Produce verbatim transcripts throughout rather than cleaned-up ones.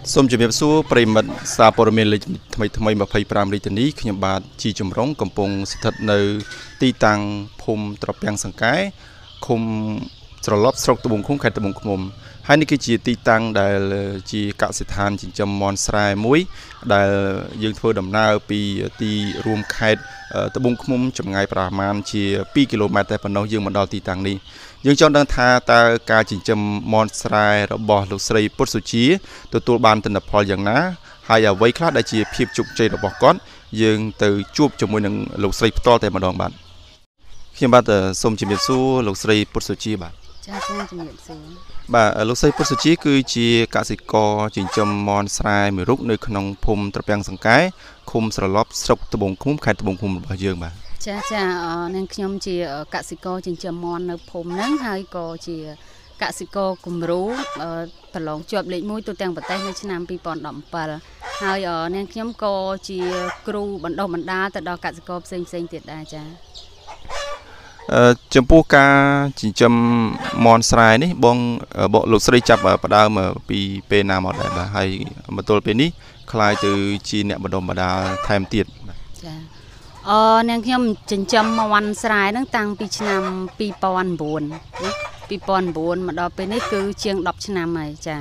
សូមជម្រាបសួរប្រិមិត្តសារព័ត៌មានលេខថ្មីថ្មីยี่สิบห้าរាជធានីខ្ញុំបាទជីចម្រុងកំពុងស្ថិតនៅទីតាំងភូមិត្រពាំងសង្កែឃុំស្រឡប់ស្រុកត្បូងឃុំខេត្តត្បូងឃ្មុំហើយនេះគឺជាទីតាំងដែលជាកសិដ្ឋានចិញ្ចឹមមាន់ស្រែមួយដែលយើងធ្វើដំណើរពីទីរួមខេត្តត្បូងឃ្មុំចម្ងាយប្រមាណជាពីរគីឡូម៉ែត្រតែប៉ុណ្ណោះយើងមកដល់ទីតាំងនេះយើងចង់ដឹងថាតើការចិញ្ចឹមមាន់ស្រែរបស់លោកស្រីពុទ្ធសុជាទទួលបានទិន្នផលយ៉ាងណាហើយអ្វីខ្លះដែលជាភាពជោគជ័យរបស់គាត់យើងទៅជួបជាមួយនឹងលោកស្រីផ្ទាល់តែម្ដងបាទខ្ញុំបាទសូមជម្រាបសួរលោកស្រីពុទ្ធសុជាបាទចា៎សូមជម្រាបសួរបាទលោកស្រីពុទ្ធសុជាគឺជាកសិករចិញ្ចឹមមាន់ស្រែមួយរូបនៅក្នុងភូមិត្រពាំងសង្កែឃុំស្រឡប់ស្រុកត្បូងឃ្មុំខេត្តត្បូងឃ្មុំរបស់យើងបាទចាចានាងខ្ញុំជាកសិករចិញ្ចឹមមាន់នៅភូមិហ្នឹងហើយក៏ជាកសិករគំរូប្រឡងជាប់លេខមួយទូទាំងប្រទេសនៅឆ្នាំពីរពាន់ដប់ប្រាំbảyហើយនាងខ្ញុំក៏ជាគ្រូបណ្ដុះបណ្ដាលទៅដល់កសិករផ្សេងផ្សេងទៀតដែរចាអឺចំពោះការចិញ្ចឹមមាន់ស្រែនេះបងបងលោកស្រីចាប់ផ្ដើមពីពេលណាមកដែរបាទហើយមកទល់ពេលនេះខ្លាយទៅជាអ្នកបណ្ដុះបណ្ដាលថែមទៀតបាទចាអឺនាងខ្ញុំចិញ្ចឹមមាន់ស្រែហ្នឹងតាំងពីឆ្នាំពីរពាន់៩ណាពីរពាន់៩មកដល់ពេលនេះគឺជាងដប់ឆ្នាំហើយចា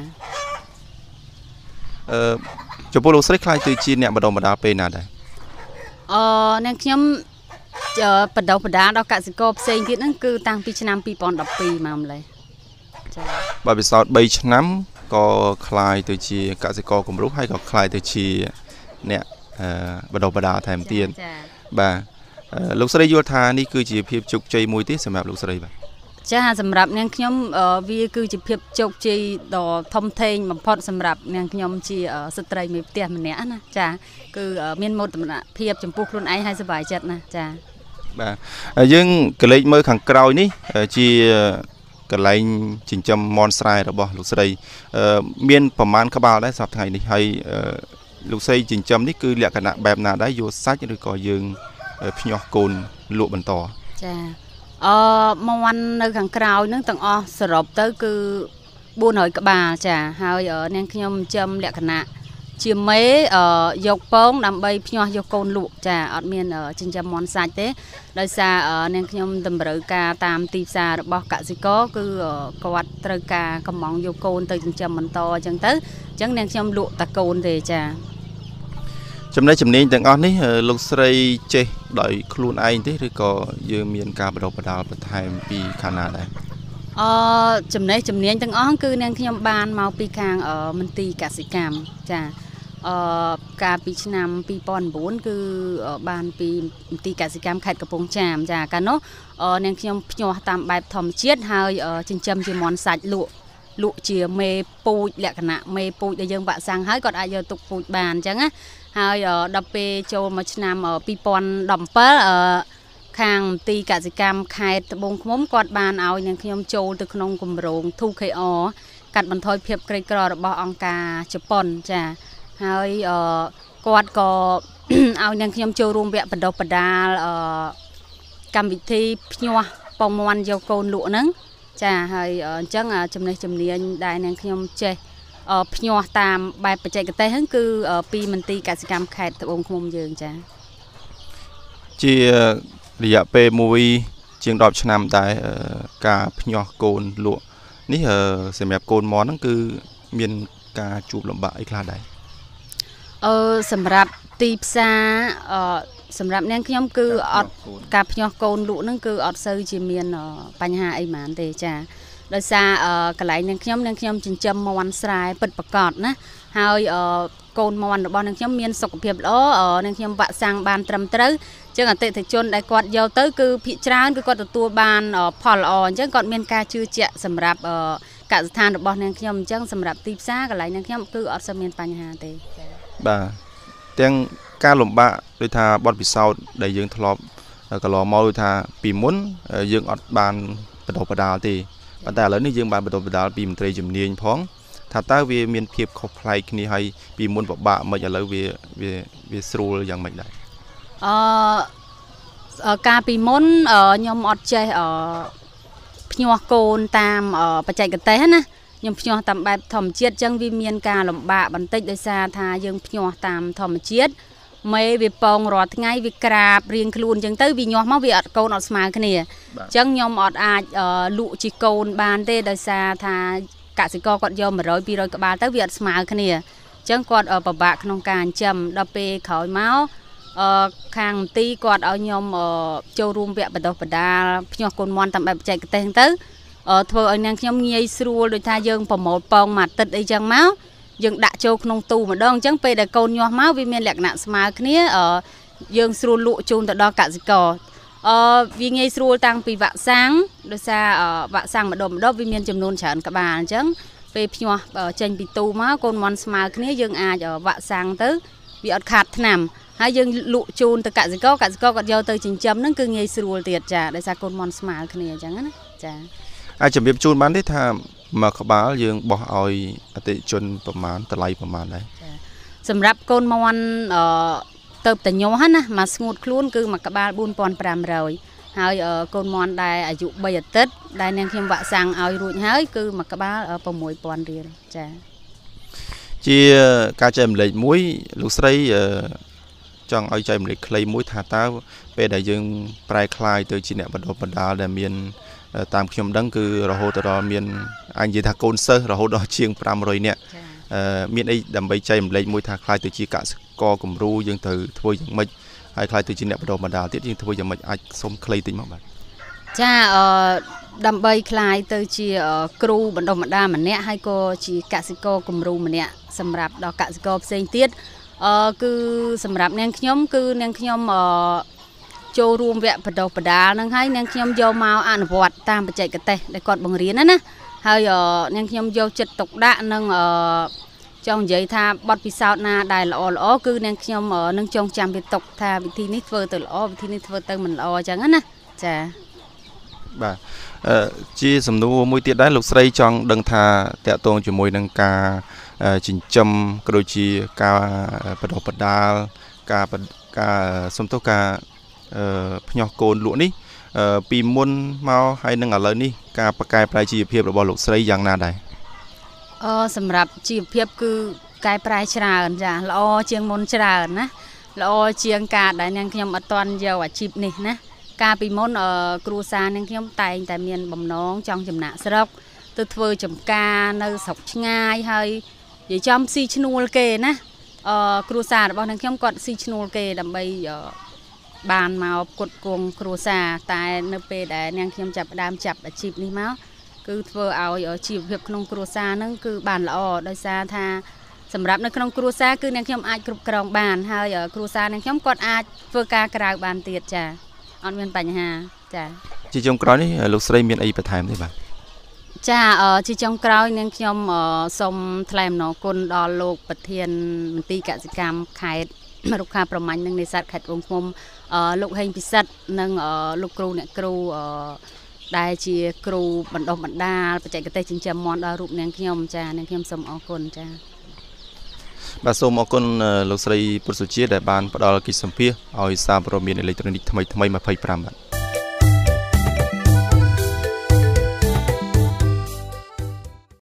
អឺចំពោះលោកស្រីខ្លាយទៅជាអ្នកបណ្ដុះបណ្ដាលពេលណាដែរអឺនាងខ្ញុំបណ្ដុះបណ្ដាលដល់កសិករផ្សេងទៀតហ្នឹងគឺតាំងពីឆ្នាំពីរពាន់ដប់ពីរមកម្លេះចាបាទពិសោធន៍បីឆ្នាំក៏ខ្លាយទៅជាកសិករគំរូហើយក៏ខ្លាយទៅជាអ្នកបណ្ដុះបណ្ដាលថែមទៀតបាទលោកស្រីយល់ថានេះគឺជាភាពជោគជ័យមួយទេសម្រាប់លោកស្រីបាទចាសម្រាប់នាងខ្ញុំវាគឺជាភាពជោគជ័យដ៏ធំធេងបំផុតសម្រាប់នាងខ្ញុំជាស្ត្រីមេផ្ទះម្នាក់ណាចាគឺមានមោទនភាពចំពោះខ្លួនឯងហើយសប្បាយចិត្តណាចាបាទយើងកលេចមើលខាងក្រោយនេះជាកន្លែងចិញ្ចឹមមាន់ស្រែរបស់លោកស្រីមានប្រមាណក្បាលដែរសប្តាហ៍ថ្ងៃនេះហើយលោកស្រីចិញ្ចឹមនេះគឺលក្ខណៈបែបណាដែរយកសាច់ឬក៏យើងភ្ញាស់កូនលក់បន្តចាអឺមាន់នៅខាងក្រោយហ្នឹងទាំងអស់សរុបទៅគឺបួនរយក្បាលចាហើយនាងខ្ញុំចិញ្ចឹមលក្ខណៈជាមេយកពងដើម្បីភ្ញាស់យកកូនលក់ចាអត់មានចិញ្ចឹមមាន់សាច់ទេដោយសារនាងខ្ញុំតម្រូវការតាមទីផ្សាររបស់កសិករគឺគាត់ត្រូវការកំងយកកូនទៅចិញ្ចឹមបន្តអញ្ចឹងទៅអញ្ចឹងនាងខ្ញុំលក់តែកូនទេចាចំណេះជំនាញទាំងអស់នេះលោកស្រីចេះដោយខ្លួនឯងទេឬក៏យើងមានការបណ្ដុះបណ្ដាលបន្ថែមពីខាងណាដែរអឺចំណេះជំនាញទាំងអស់គឺនាងខ្ញុំបានមកពីខាងមន្ទីរកសិកម្មចាអឺកាលពីឆ្នាំពីរពាន់៩គឺបានពីមន្ទីរកសិកម្មខេត្តកំពង់ចាមចាកាលនោះនាងខ្ញុំភ្ញាស់តាមបែបធម្មជាតិហើយចិញ្ចឹមជាមាន់សាច់លក់លក់ជាមេពូជលក្ខណៈមេពូជដែលយើងបាក់សាំងហើយគាត់អាចយកទុកពូជបានអញ្ចឹងណាហើយដល់ពេលចូលមកឆ្នាំពីរពាន់ដប់bảyអឺខាងមន្ទីរកសិកម្មខេត្តត្បូងឃ្មុំគាត់បានឲ្យនាងខ្ញុំចូលទៅក្នុងគម្រោង two K R កាត់បន្ថយភាពក្រីក្ររបស់អង្គការជប៉ុនចាហើយគាត់ក៏ឲ្យនាងខ្ញុំចូលរួមវគ្គបណ្ដុះបណ្ដាលកម្មវិធីភ្ញាស់ពងមាន់យកកូនលក់ហ្នឹងចាហើយអញ្ចឹងចំណេះជំនាញដែលនាងខ្ញុំចេះភ្ញាស់តាមបែបបច្ចេកទេសហ្នឹងគឺពីមន្ទីរកសិកម្មខេត្តត្បូងឃ្មុំយើងចាជារយៈពេលមួយជាងដប់ឆ្នាំដែរការភ្ញាស់កូនលក់នេះសម្រាប់កូនមាន់ហ្នឹងគឺមានការជួបលំបាកអីខ្លះដែរអឺសម្រាប់ទីផ្សារអឺសម្រាប់នាងខ្ញុំគឺអត់ការភ្ញាស់កូនលក់ហ្នឹងគឺអត់សូវជាមានបញ្ហាអីហ្មងទេចាដោយសារកន្លែងនាងខ្ញុំនាងខ្ញុំចិញ្ចឹមមាន់ស្រែពិតប្រាកដណាហើយកូនមាន់របស់នាងខ្ញុំមានសុខភាពល្អនាងខ្ញុំវាក់សាំងបានត្រឹមត្រូវអញ្ចឹងអតិថិជនដែលគាត់យកទៅគឺភាគច្រើនគឺគាត់ទទួលបានផលល្អអញ្ចឹងគាត់មានការជឿជាក់សម្រាប់កសិដ្ឋានរបស់នាងខ្ញុំអញ្ចឹងសម្រាប់ទីផ្សារកន្លែងនាងខ្ញុំគឺអត់សូវមានបញ្ហាទេបាទទាំងការលំបាកដូចថាបទពិសោធន៍ដែលយើងធ្លាប់កន្លងមកដូចថាពីមុនយើងអត់បានបណ្ដុះបណ្ដាលទេប៉ុន្តែឥឡូវនេះយើងបានបណ្ដុះបណ្ដាលពីមន្ត្រីជំនាញផងថាតើវាមានភាពខុសប្លែកគ្នាហើយពីមុនពិបាកមិនឥឡូវវាវាវាស្រួលយ៉ាងម៉េចដែរអឺកាលពីមុនខ្ញុំអត់ចេះភ្ញាស់កូនតាមបច្ចេកទេសណាញ៉ាំភ្ញាស់តាមបែបធម្មជាតិចឹងវាមានការលំបាកបន្តិចដោយសារថាយើងភ្ញាស់តាមធម្មជាតិមេវាពងរាល់ថ្ងៃវាក្រាបរៀងខ្លួនចឹងទៅវាញាស់មកវាអត់កូនអត់ស្មើគ្នាចឹងខ្ញុំអត់អាចលក់ជីកូនបានទេដោយសារថាកសិករគាត់យកមួយរយពីររយក្បាលទៅវាអត់ស្មើគ្នាចឹងគាត់ពិបាកក្នុងការចិញ្ចឹមដល់ពេលក្រោយមកអឺខាងមន្ទីរគាត់ឲ្យខ្ញុំចូលរួមវគ្គបណ្ដុះបណ្ដាលភ្ញាស់កូនមាន់តាមបែបបច្ចេកទេសទៅធ្វើឲ្យនាងខ្ញុំងាយស្រួលដោយថាយើងប្រមូលពងមួយអាទិត្យអីចឹងមកយើងដាក់ចូលក្នុងទូម្ដងអញ្ចឹងពេលដែលកូនញាស់មកវាមានលក្ខណៈស្មើគ្នាយើងស្រួលលក់ជូនទៅដល់កសិករអឺវាងាយស្រួលតាំងពីវ៉ាក់សាំងដោយសារវ៉ាក់សាំងម្ដុំម្ដុំវាមានចំនួនច្រើនក្បាលអញ្ចឹងពេលភ្ញាស់ចេញពីទូមកកូនមាន់ស្មើគ្នាយើងអាចវ៉ាក់សាំងទៅវាអត់ខាតថ្នាំហើយយើងលក់ជូនទៅកសិករកសិករគាត់យកទៅចិញ្ចឹមហ្នឹងគឺងាយស្រួលទៀតចាដោយសារកូនមាន់ស្មើគ្នាអញ្ចឹងណាចាអាចជំរាបជូនបានទេថាមកក្បាលយើងបោះឲ្យអតិជនប្រមាណតម្លៃប្រមាណដែរសម្រាប់កូនមាន់អឺទៅតញោះណាមកស្ងួតខ្លួនគឺមកក្បាលបួនពាន់ប្រាំរយហើយកូនមាន់ដែលអាយុបីអាទិត្យដែលនាងខ្ញុំវ៉ាក់សាំងឲ្យរួចហើយគឺមកក្បាល៦ពាន់រៀលចាជាការចែកម្លែកមួយលោកស្រីចង់ឲ្យចែកម្លែកខ្លីមួយថាតើពេលដែលយើងប្រែក្លាយទៅជាអ្នកបណ្ដុះបណ្ដាលដែលមានតាមខ្ញុំដឹងគឺរហូតដល់មានអាចនិយាយថាកូនសិស្សរហូតដល់ជាងប្រាំរយនាក់មានអីដើម្បីចែកម្លែកមួយថាខ្លាយទៅជាកសិករគំរូយើងត្រូវធ្វើយ៉ាងម៉េចហើយខ្លាយទៅជាអ្នកបណ្ដុះបណ្ដាលទៀតយើងធ្វើយ៉ាងម៉េចអាចសុំខ្លីតិចមកបាទចាអឺដើម្បីខ្លាយទៅជាគ្រូបណ្ដុះបណ្ដាលម្នាក់ហើយក៏ជាកសិករគំរូម្នាក់សម្រាប់ដល់កសិករផ្សេងទៀតអឺគឺសម្រាប់នាងខ្ញុំគឺនាងខ្ញុំអឺចូលរួមវគ្គបណ្ដុះបណ្ដាលហ្នឹងហើយនាងខ្ញុំយកមកអនុវត្តតាមបច្ចេកទេសដែលគាត់បង្រៀនណាណាហើយនាងខ្ញុំយកចិត្តទុកដាក់និងអឺចង់និយាយថាបទពិសោធន៍ណាដែលល្អល្អគឺនាងខ្ញុំនឹងចងចាំវាទុកថាវិធីនេះធ្វើទៅល្អវិធីនេះធ្វើទៅមិនល្អអញ្ចឹងណាចាបាទជាសំណួរមួយទៀតដែរលោកស្រីចង់ដឹងថាតកតងជាមួយនឹងការចិញ្ចឹមក៏ដូចជាការបណ្ដុះបណ្ដាលការការសំទោសការភ្ញាស់កូនលក់នេះពីមុនមកហើយនឹងឥឡូវនេះការប្រកែប្រែជីវភាពរបស់លោកស្រីយ៉ាងណាដែរអឺសម្រាប់ជីវភាពគឺកែប្រែច្រើនចាល្អជាងមុនច្រើនណាល្អជាងការដែលនាងខ្ញុំអត់ទាន់យកអាជីពនេះណាកាលពីមុនគ្រួសារនាងខ្ញុំតែងតែមានបំណងចង់ចំណាក់ស្រុកទៅធ្វើចំការនៅស្រុកឆ្ងាយហើយនិយាយចំស៊ីឈ្នួលគេណាអឺគ្រួសាររបស់នាងខ្ញុំគាត់ស៊ីឈ្នួលគេដើម្បីបានមកផ្គត់ផ្គង់គ្រួសារតែនៅពេលដែលនាងខ្ញុំចាប់ផ្ដើមចាប់អាជីពនេះមកគឺធ្វើឲ្យជីវភាពក្នុងគ្រួសារហ្នឹងគឺបានល្អដោយសារថាសម្រាប់នៅក្នុងគ្រួសារគឺនាងខ្ញុំអាចគ្រប់គ្រងបានហើយគ្រួសារនាងខ្ញុំគាត់អាចធ្វើការក្រៅបានទៀតចាអត់មានបញ្ហាចាជាចុងក្រោយនេះលោកស្រីមានអីបន្ថែមទេបាទចាជាចុងក្រោយនាងខ្ញុំសូមថ្លែងអំណរគុណដល់លោកប្រធានមន្ទីរកសិកម្មខេត្តរុក្ខាប្រមាញ់និងនេសាទខេត្តត្បូងឃ្មុំលោកហេងពិសិដ្ឋនិងលោកគ្រូអ្នកគ្រូដែលជាគ្រូបណ្ដុះបណ្ដាលបច្ចេកទេសចិញ្ចឹមមាន់ដល់រូបនាងខ្ញុំចានាងខ្ញុំសូមអរគុណចាបាទសូមអរគុណលោកស្រីពុទ្ធសុជាដែលបានផ្ដល់កិច្ចសម្ភារឲ្យសារព័ត៌មានអេឡិចត្រូនិកថ្មីថ្មីម្ភៃប្រាំបាទ